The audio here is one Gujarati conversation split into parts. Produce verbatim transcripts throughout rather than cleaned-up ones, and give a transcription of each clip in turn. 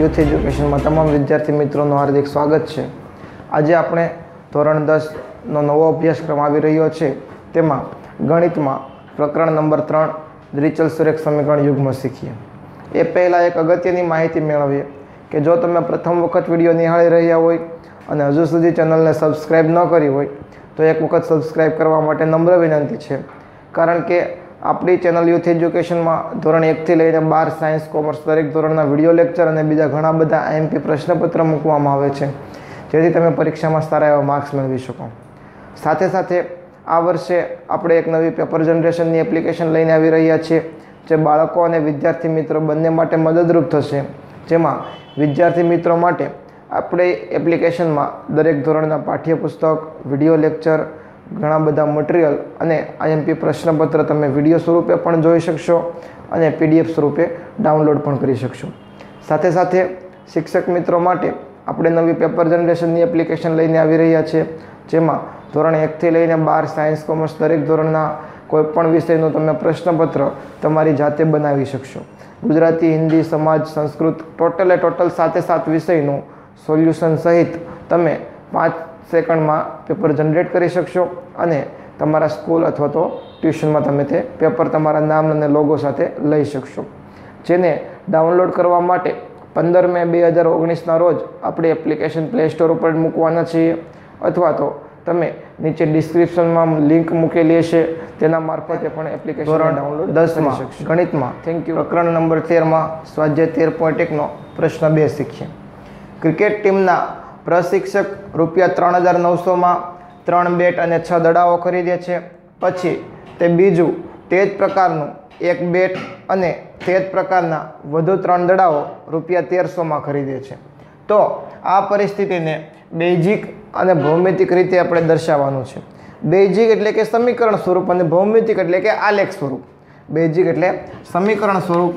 યુથ એજ્યુકેશનમાં તમામ વિદ્યાર્થી મિત્રોનું હાર્દિક સ્વાગત છે। આજે આપણે ધોરણ દસનો નવો અભ્યાસક્રમ આવી રહ્યો છે, તેમાં ગણિતમાં પ્રકરણ નંબર ત્રણ દ્વિચલ સુરેખ સમીકરણ યુગ્મ શીખીએ। એ પહેલાં એક અગત્યની માહિતી મેળવીએ કે જો તમે પ્રથમ વખત વિડીયો નિહાળી રહ્યા હોય અને હજુ સુધી ચેનલને સબસ્ક્રાઈબ ન કરી હોય તો એક વખત સબસ્ક્રાઈબ કરવા માટે નમ્ર વિનંતી છે, કારણ કે આપણી ચેનલ યુથ એજ્યુકેશનમાં ધોરણ એકથી લઈને બાર સાયન્સ કોમર્સ દરેક ધોરણના વિડીયો લેક્ચર અને બીજા ઘણા બધા આઈએમપી પ્રશ્નપત્ર મૂકવામાં આવે છે, જેથી તમે પરીક્ષામાં સારા એવા માર્ક્સ મેળવી શકો। સાથે સાથે આ વર્ષે આપણે એક નવી પેપર જનરેશનની એપ્લિકેશન લઈને આવી રહ્યા છીએ, જે બાળકો અને વિદ્યાર્થી મિત્રો બંને માટે મદદરૂપ થશે। જેમાં વિદ્યાર્થી મિત્રો માટે આપણે એપ્લિકેશનમાં દરેક ધોરણના પાઠ્યપુસ્તક, વિડીયો લેક્ચર, ઘણા બધા મટીરિયલ અને આઈએમપી પ્રશ્નપત્ર તમે વિડીયો સ્વરૂપે પણ જોઈ શકશો અને પીડીએફ સ્વરૂપે ડાઉનલોડ પણ કરી શકશો। સાથે સાથે શિક્ષક મિત્રો માટે આપણે નવી પેપર જનરેશનની એપ્લિકેશન લઈને આવી રહ્યા છીએ, જેમાં ધોરણ એકથી લઈને બાર સાયન્સ કોમર્સ દરેક ધોરણના કોઈપણ વિષયનું તમે પ્રશ્નપત્ર તમારી જાતે બનાવી શકશો। ગુજરાતી, હિન્દી, સમાજ, સંસ્કૃત ટોટલે ટોટલ સાતે સાત વિષયનું સોલ્યુશન સહિત તમે પાંચ સેકન્ડમાં પેપર જનરેટ કરી શકશો અને તમારા સ્કૂલ અથવા તો ટ્યુશનમાં તમે તે પેપર તમારા નામ અને લોગો સાથે લઈ શકશો। જેને ડાઉનલોડ કરવા માટે પંદર મે બે હજાર ઓગણીસના રોજ આપણે એપ્લિકેશન પ્લે સ્ટોર ઉપર મૂકવાના છીએ, અથવા તો તમે નીચે ડિસ્ક્રિપ્શનમાં લિંક મૂકેલી હશે તેના મારફતે પણ એપ્લિકેશન ડાઉનલોડ દસમાં ગણિતમાં થેન્ક યુ પ્રકરણ નંબર તેરમાં સ્વાધ્યાય તેર પોઈન્ટ એકનો પ્રશ્ન બે શીખીએ। ક્રિકેટ ટીમના પ્રશિક્ષક રૂપિયા ત્રણ હજાર નવસોમાં ત્રણ બેટ અને છ દડાઓ ખરીદે છે, પછી તે બીજું તે જ પ્રકારનું એક બેટ અને તે જ પ્રકારના વધુ ત્રણ દડાઓ રૂપિયા તેરસોમાં ખરીદે છે, તો આ પરિસ્થિતિને બેઝિક અને ભૌમિતિક રીતે આપણે દર્શાવવાનું છે। બેઝિક એટલે કે સમીકરણ સ્વરૂપ અને ભૌમિતિક એટલે કે આલેખ સ્વરૂપ। બેઝિક એટલે સમીકરણ સ્વરૂપ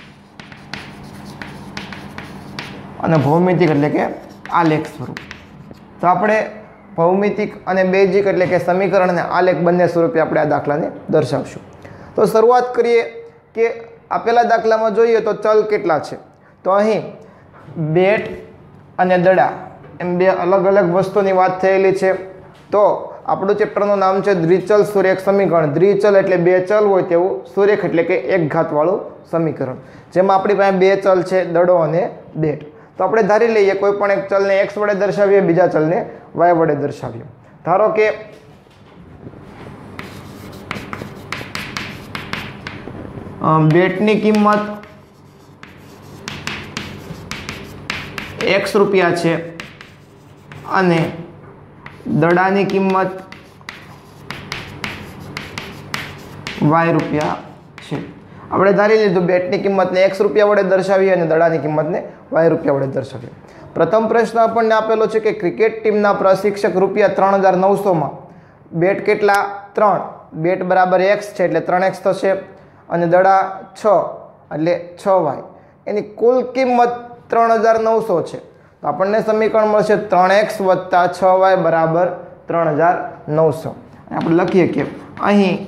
અને ભૌમિતિક એટલે કે આલેખ સ્વરૂપ। તો આપણે ભૌમિતિક અને બેઝિક એટલે કે સમીકરણ અને આલેખ બંને સ્વરૂપે આપણે આ દાખલાને દર્શાવશું। તો શરૂઆત કરીએ કે આપેલા દાખલામાં જોઈએ તો ચલ કેટલા છે, તો અહીં બેટ અને દડા એમ બે અલગ અલગ વસ્તુની વાત થયેલી છે। તો આપણું ચેપ્ટરનું નામ છે દ્વિચલ સુરેખ સમીકરણ। દ્વિચલ એટલે બે ચલ હોય તેવું, સુરેખ એટલે કે એક ઘાતવાળું સમીકરણ, જેમાં આપણી પાસે બે ચલ છે, દડો અને બેટ। તો આપણે ધારી લઈએ કોઈ પણ એક ચલને એક્સ વડે દર્શાવીએ, બીજા ચલને વાય વડે દર્શાવીએ। ધારો કે બેટની કિંમત એક્સ રૂપિયા છે અને દડાની કિંમત વાય રૂપિયા છે। આપણે ધારી લીધું બેટની કિંમતને એક્સ રૂપિયા વડે દર્શાવીએ અને દડાની કિંમતને વાય રૂપિયા વડે દર્શાવીએ। પ્રથમ પ્રશ્ન આપણને આપેલો છે કે ક્રિકેટ ટીમના પ્રશિક્ષક રૂપિયા ત્રણ હજાર નવસોમાં બેટ કેટલા? ત્રણ, બેટ બરાબર એક્સ છે એટલે ત્રણ એક્સ થશે, અને દડા છ એટલે છ વાય, એની કુલ કિંમત ત્રણ હજાર નવસો છે, તો આપણને સમીકરણ મળશે ત્રણ એક્સ વત્તા છ વાય બરાબર ત્રણ હજાર નવસો। આપણે લખીએ કે અહીં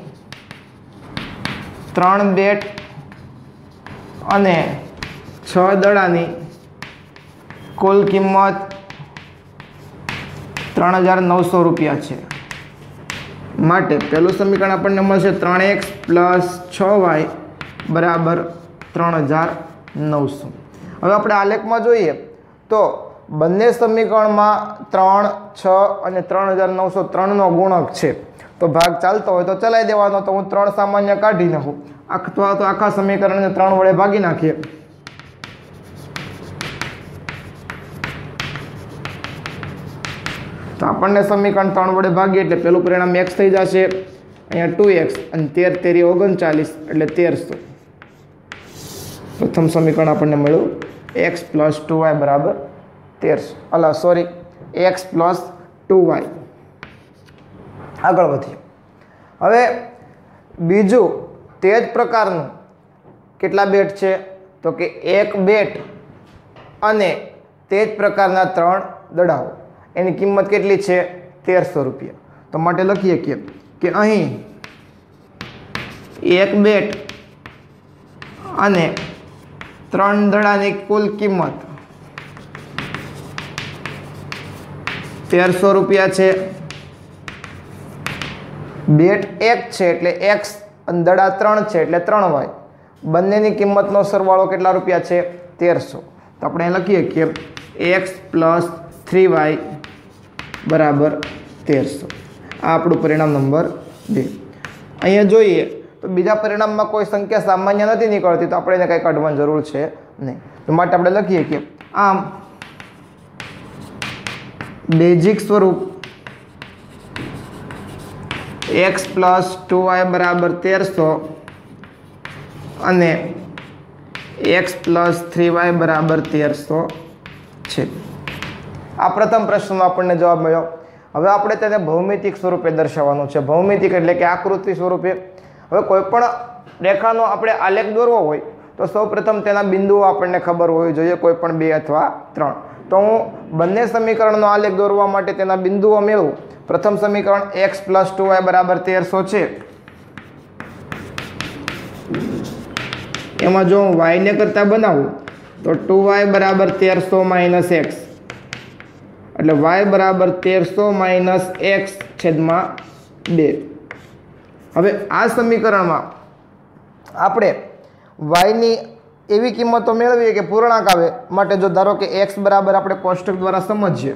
ત્રણ બેટ અને છ દડાની કુલ કિંમત ત્રણ હજાર નવસો રૂપિયા છે, માટે પહેલું સમીકરણ આપણને મળશે ત્રણ એક્સ પ્લસ છ વાય બરાબર ત્રણ હજાર નવસો। હવે આપણે આલેખમાં જોઈએ તો બંને સમીકરણમાં ત્રણ, છ અને ત્રણ હજાર નવસો ત્રણનો ગુણક છે, તો ભાગ ચાલતો હોય તો ચલાવી દેવાનો। તો હું ત્રણ સામાન્ય કાઢી નાખું, અથવા તો આખા સમીકરણને ત્રણ વડે ભાગી નાખીએ, તો આપણને સમીકરણ ત્રણ વડે ભાગીએ એટલે પેલું પરિણામ એક્સ થઈ જશે, અહીંયા ટુ એક્સ અને તેર તેરી ઓગણચાલીસ એટલે તેરસો। પ્રથમ સમીકરણ આપણને મળ્યું એક્સ પ્લસ ટુ વાય બરાબર તેરસો, અલા sorry X plus two Y. આગળ વધીએ। હવે બીજું તે જ પ્રકારનું કેટલા બેટ છે, તો કે એક બેટ અને તે જ પ્રકારના ત્રણ દડાઓ, એની કિંમત કેટલી છે? તેરસો રૂપિયા। તો માટે લખીએ કે કે અહીં એક બેટ અને ત્રણ દડાની કુલ કિંમત તેરસો રૂપિયા છે, બેટ એક છે એટલે એક્સ અને દડા ત્રણ છે એટલે ત્રણ વાય, બંનેની કિંમતનો સરવાળો કેટલા રૂપિયા છે? તેરસો. તો આપણે લખીએ કે એક્સ પ્લસ થ્રી વાય બરાબર તેરસો. આ આપણું પરિણામ નંબર બે. અહીંયા જોઈએ તો બીજા પરિણામમાં કોઈ સંખ્યા સામાન્ય નથી નીકળતી, તો આપણે એને કંઈ કાઢવાની જરૂર છે નહીં. તો માટે આપણે લખીએ કે આમ બેઝિક સ્વરૂપ એક્સ પ્લસ ટુ વાય બરાબર તેરસો અને એક્સ પ્લસ થ્રી વાય બરાબર તેરસો છે. આ પ્રથમ પ્રશ્નનો આપણને જવાબ મળ્યો. હવે આપણે તેને ભૌમિતિક સ્વરૂપે દર્શાવવાનું છે. ભૌમિતિક એટલે કે આકૃતિ સ્વરૂપે. હવે કોઈ પણ રેખાનો આપણે આલેખ દોરવો હોય તો સૌપ્રથમ તેના બિંદુઓ આપણને ખબર હોવી જોઈએ, કોઈ પણ બે અથવા ત્રણ. તો હું બંને સમીકરણનો આલેખ દોરવા માટે તેના બિંદુઓ મેળવું. પ્રથમ સમીકરણ એક્સ પ્લસ ટુ વાય બરાબર તેરસો છે, એમાં જો હું વાયને કરતા બનાવું તો ટુ વાય બરાબર તેરસો માઇનસ એક્સ એટલે વાય બરાબર તેરસો માઇનસ એક્સ છેદમાં બે. હવે આ સમીકરણમાં આપણે વાયની એવી કિંમતો મેળવીએ કે પૂર્ણાંક આવે. માટે જો ધારો કે એક્સ બરાબર આપણે કોષ્ટક દ્વારા સમજીએ,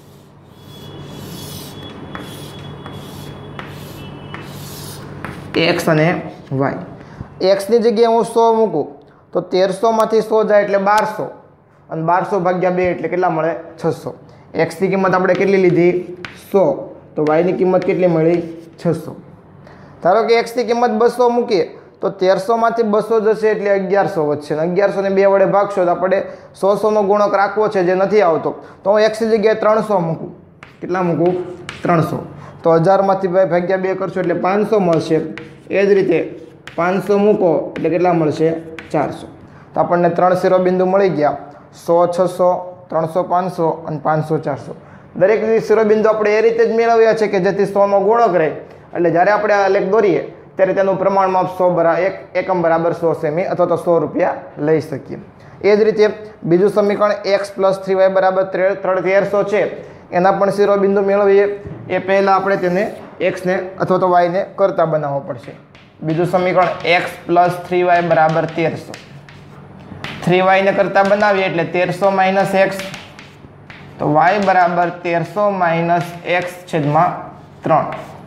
એક્સ અને વાય. એક્સની જગ્યાએ હું સો મૂકું તો તેરસોમાંથી સો જાય એટલે બારસો, અને બારસો ભાગ્યા બે એટલે કેટલા મળે? છસો. એક્સની કિંમત આપણે કેટલી લીધી? સો. તો વાયની કિંમત કેટલી મળી? છસો. ધારો કે એક્સની કિંમત બસો મૂકીએ તો તેરસોમાંથી બસો જશે એટલે અગિયારસો વધશે, અને અગિયારસોને બે વડે ભાગશો તો આપણે સો સોનો ગુણક રાખવો છે, જે નથી આવતો. તો હું એક્સની જગ્યાએ ત્રણસો મૂકું. કેટલા મૂકું? ત્રણસો. તો હજારમાંથી ભાગ્યા બે કરશો એટલે પાંચસો મળશે. એ જ રીતે પાંચસો મૂકો એટલે કેટલા મળશે? ચારસો. તો આપણને ત્રણ શિરોબિંદુ મળી ગયા: સો, છસો, ત્રણસો, પાંચસો અને પાંચસો, ચારસો. દરેક શિરોબિંદુ આપણે એ રીતે જ મેળવ્યા છે કે જેથી સોનો ગુણક રહે. એટલે જ્યારે આપણે આ લેખ દોરીએ ત્યારે તેનું પ્રમાણમાં સો બરાબર એક એકમ બરાબર સો સેમી અથવા તો સો રૂપિયા લઈ શકીએ. એ જ રીતે બીજું સમીકરણ એક્સ પ્લસ થ્રી વાય બરાબર ત્રણ તેરસો છે, એના પણ શિરોબિંદુ મેળવીએ. એ પહેલાં આપણે તેને એક્સને અથવા તો વાયને કરતા બનાવવો પડશે. બીજું સમીકરણ એક્સ પ્લસ થ્રી વાય બરાબર તેરસો. થ્રી વાયને કરતા બનાવીએ એટલે તેરસો માઇનસ એક્સ, તો વાય બરાબર તેરસો માઇનસ એક્સ છેદમાં ત્રણ.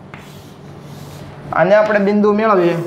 આને આપણે બિંદુ મેળવીએ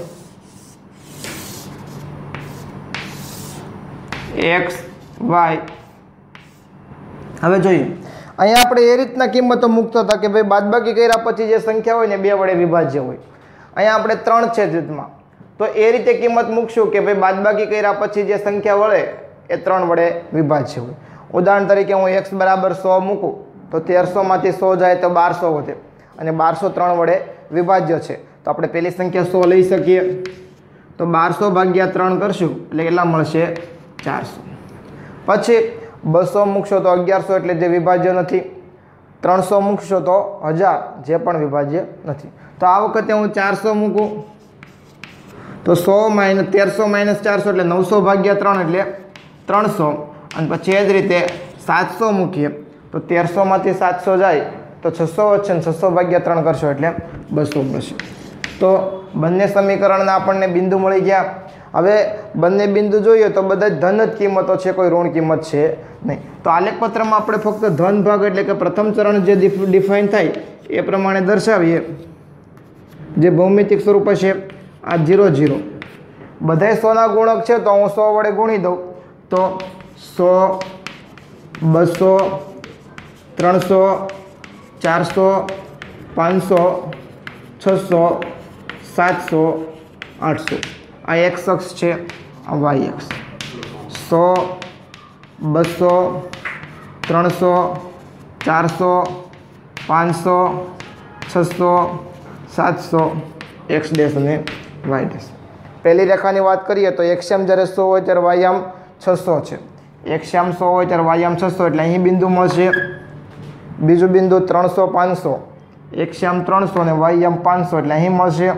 એક્સ વાય. હવે જોઈએ અહીંયા આપણે એ રીતના કિંમતો મૂકતા હતા કે ભાઈ બાદબાકી કર્યા પછી જે સંખ્યા હોય ને બે વડે વિભાજ્ય હોય. અહીંયા આપણે ત્રણ છે છેદમાં, તો એ રીતે કિંમત મૂકશું કે ભાઈ બાદબાકી કર્યા પછી જે સંખ્યા વળે એ ત્રણ વડે વિભાજ્ય હોય. ઉદાહરણ તરીકે હું એક્સ બરાબર સો મૂકું તો તેરસોમાંથી સો જાય તો બારસો વધે, અને બારસો ત્રણ વડે વિભાજ્ય છે. તો આપણે પહેલી સંખ્યા સો લઈ શકીએ. તો બારસો ભાગ્યા ત્રણ કરશું એટલે કેટલા મળશે? ચારસો. પછી બસો મૂકશો તો અગિયારસો એટલે જે વિભાજ્ય નથી. ત્રણસો મૂકશો તો હજાર, જે પણ વિભાજ્ય નથી. તો આ વખતે હું ચારસો મૂકું તો સો માઇનસ તેરસો માઇનસ ચારસો એટલે નવસો ભાગ્યા ત્રણ એટલે ત્રણસો. અને પછી એ જ રીતે સાતસો મૂકીએ તો તેરસોમાંથી સાતસો જાય તો છસો વધશે, ને છસો ભાગ્યા ત્રણ કરશો એટલે બસો મળશે. તો બંને સમીકરણના આપણને બિંદુ મળી ગયા. હવે બંને બિંદુ જોઈએ તો બધા ધન જ કિંમતો છે, કોઈ ઋણ કિંમત છે નહીં. તો આલેખપત્રમાં આપણે ફક્ત ધન ભાગ એટલે કે પ્રથમ ચરણ જે ડિફાઇન થાય એ પ્રમાણે દર્શાવીએ. જે ભૌમિતિક સ્વરૂપ છે આ જીરો જીરો, બધાય સોના ગુણક છે તો હું સો વડે ગુણી દઉં તો સો, બસો, ત્રણસો, ચારસો, પાંચસો, છસો, સાતસો, આઠસો. આ એક્સ અક્ષ છે, આ વાય અક્ષ. સો, બસો, ત્રણસો, ચારસો, પાંચસો, છસો, સાતસો, એક્સ ડેશ અને વાય ડેશ. પહેલી રેખાની વાત કરીએ તો એક્સયામ જ્યારે સો હોય ત્યારે વાયામ છસો છે. એક્સયામ સો હોય ત્યારે વાયામ છસો એટલે અહીં બિંદુ મળશે. બીજું બિંદુ ત્રણસો, પાંચસો, એક્સયામ ત્રણસો અને વાયામ પાંચસો એટલે અહીં મળશે.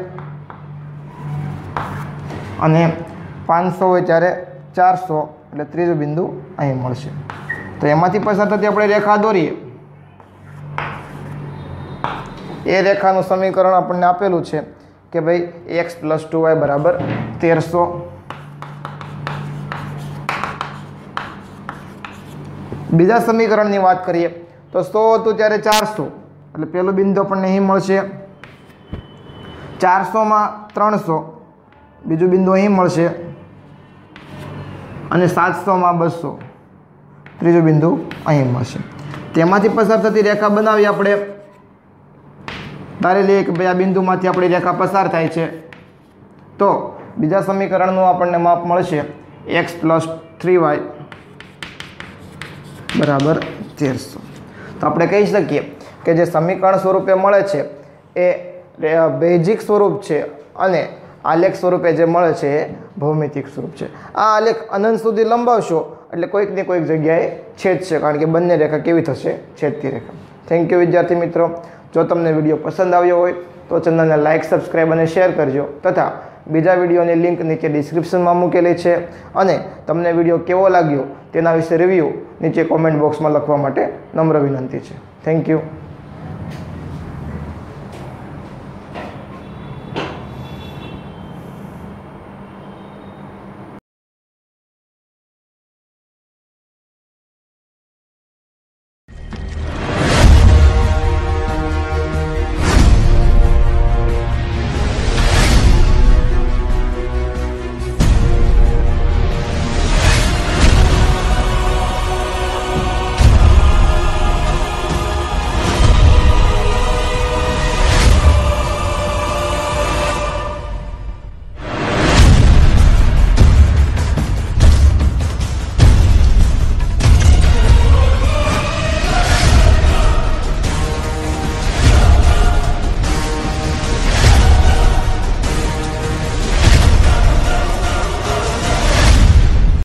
અને પાંચસો હોય ત્યારે ચારસો એટલે ત્રીજું બિંદુ અહીં મળશે. તો એમાંથી પસાર થતી આપણે રેખા દોરીએ એ રેખાનું સમીકરણ આપણને આપેલું છે કે ભાઈ એક્સ પ્લસ ટુ વાય બરાબર તેરસો. બીજા સમીકરણની વાત કરીએ તો સો હતું ત્યારે ચારસો, એટલે પેલું બિંદુ આપણને અહીં મળશે. ચારસોમાં ત્રણસો, બીજું બિંદુ અહીં મળશે. અને સાતસોમાં બસો, ત્રીજું બિંદુ અહીં મળશે. તેમાંથી પસાર થતી રેખા બનાવી આપણે. ધારી લઈએ કે ભાઈ આ બિંદુમાંથી આપણી રેખા પસાર થાય છે, તો બીજા સમીકરણનું આપણને માપ મળશે એક્સ પ્લસ થ્રી વાય બરાબર તેરસો. તો આપણે કહી શકીએ કે જે સમીકરણ સ્વરૂપે મળે છે એ બેઝિક સ્વરૂપ છે અને આલેખ સ્વરૂપે જે મળે છે એ ભૌમિતિક સ્વરૂપ છે. આ આલેખ અનંત સુધી લંબાવશો એટલે કોઈક ને કોઈક જગ્યાએ છેદશે, કારણ કે બંને રેખા કેવી થશે? છેદતી રેખા. થેન્ક યુ વિદ્યાર્થી મિત્રો. જો તમને વિડીયો પસંદ આવ્યો હોય તો ચેનલને લાઇક, સબસ્ક્રાઈબ અને શેર કરજો, તથા બીજા વિડીયોની લિંક નીચે ડિસ્ક્રિપ્શનમાં મૂકેલી છે. અને તમને વિડીયો કેવો લાગ્યો તેના વિશે રિવ્યૂ નીચે કોમેન્ટ બોક્સમાં લખવા માટે નમ્ર વિનંતી છે. Thank you.